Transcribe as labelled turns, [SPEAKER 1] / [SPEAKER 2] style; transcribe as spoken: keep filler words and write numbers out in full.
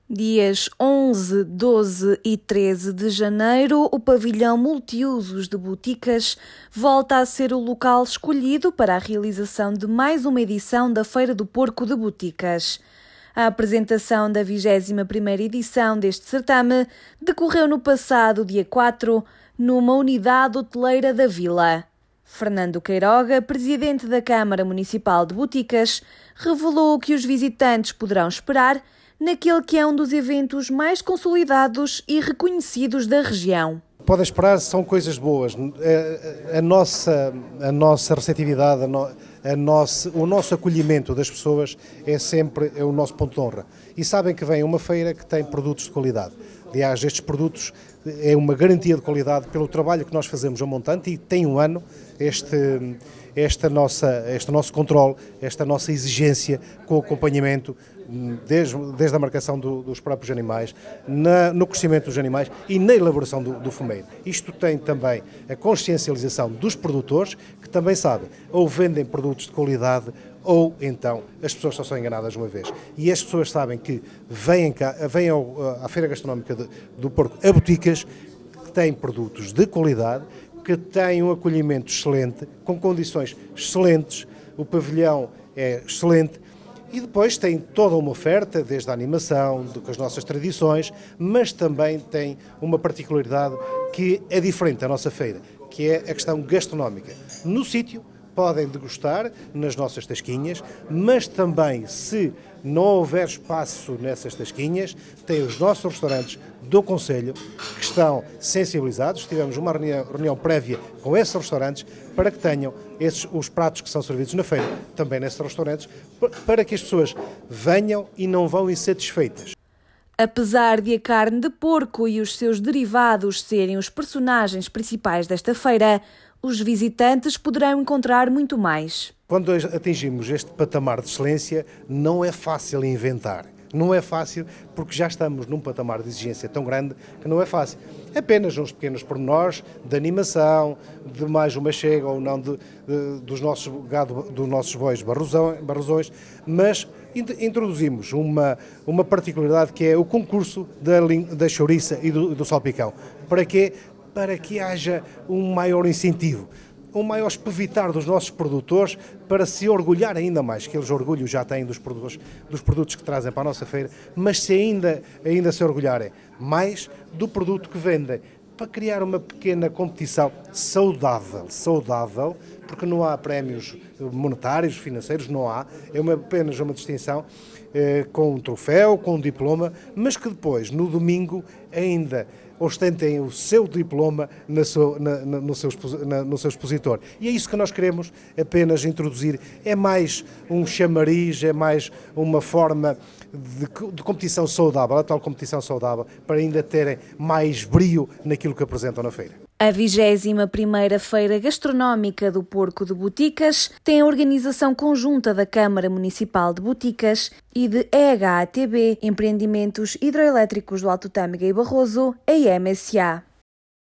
[SPEAKER 1] Dias onze, doze e treze de janeiro, o pavilhão multiusos de Boticas volta a ser o local escolhido para a realização de mais uma edição da Feira do Porco de Boticas. A apresentação da vigésima primeira edição deste certame decorreu no passado dia quatro, numa unidade hoteleira da Vila. Fernando Queiroga, presidente da Câmara Municipal de Boticas, revelou o que os visitantes poderão esperar naquele que é um dos eventos mais consolidados e reconhecidos da região.
[SPEAKER 2] Podem esperar, são coisas boas. A, a, nossa, a nossa receptividade, a no, a nossa, o nosso acolhimento das pessoas é sempre é o nosso ponto de honra. E sabem que vem uma feira que tem produtos de qualidade. Aliás, estes produtos é uma garantia de qualidade pelo trabalho que nós fazemos a montante e tem um ano este, esta nossa, este nosso controle, esta nossa exigência com o acompanhamento desde, desde a marcação do, dos próprios animais, na, no crescimento dos animais e na elaboração do, do fumeiro. Isto tem também a consciencialização dos produtores, que também sabem, ou vendem produtos de qualidade, ou então as pessoas só são enganadas uma vez. E as pessoas sabem que vêm, cá, vêm ao, à Feira Gastronómica de, do Porco, a Boticas, que têm produtos de qualidade, que têm um acolhimento excelente, com condições excelentes, o pavilhão é excelente, e depois tem toda uma oferta, desde a animação, do, com as nossas tradições, mas também tem uma particularidade que é diferente da nossa feira, que é a questão gastronómica. No sítio, podem degustar nas nossas tasquinhas, mas também, se não houver espaço nessas tasquinhas, tem os nossos restaurantes do Conselho que estão sensibilizados. Tivemos uma reunião, reunião prévia com esses restaurantes para que tenham esses, os pratos que são servidos na feira, também nesses restaurantes, para que as pessoas venham e não vão insatisfeitas.
[SPEAKER 1] Apesar de a carne de porco e os seus derivados serem os personagens principais desta feira, os visitantes poderão encontrar muito mais.
[SPEAKER 2] Quando atingimos este patamar de excelência, não é fácil inventar. Não é fácil porque já estamos num patamar de exigência tão grande que não é fácil. Apenas uns pequenos pormenores de animação, de mais uma chega ou não de, de, dos nossos gado, dos nossos bois barrosões, mas introduzimos uma, uma particularidade que é o concurso da, da chouriça e do, do salpicão. Para quê? Para que haja um maior incentivo, um maior espevitar dos nossos produtores para se orgulhar ainda mais, que eles orgulho já têm dos produtos, dos produtos que trazem para a nossa feira, mas se ainda, ainda se orgulharem mais do produto que vendem, para criar uma pequena competição saudável, saudável, porque não há prémios monetários, financeiros, não há, é uma, apenas uma distinção eh, com um troféu, com um diploma, mas que depois, no domingo, ainda ostentem o seu diploma na sua, na, na, no, seu, na, no seu expositor. E é isso que nós queremos apenas introduzir. É mais um chamariz, é mais uma forma de, de competição saudável, a tal competição saudável, para ainda terem mais brio naquilo que apresentam na feira.
[SPEAKER 1] A vigésima primeira Feira Gastronómica do Porco de Boticas tem a organização conjunta da Câmara Municipal de Boticas e de E H A T B, Empreendimentos Hidroelétricos do Alto Tâmega e Barroso, a I M S A.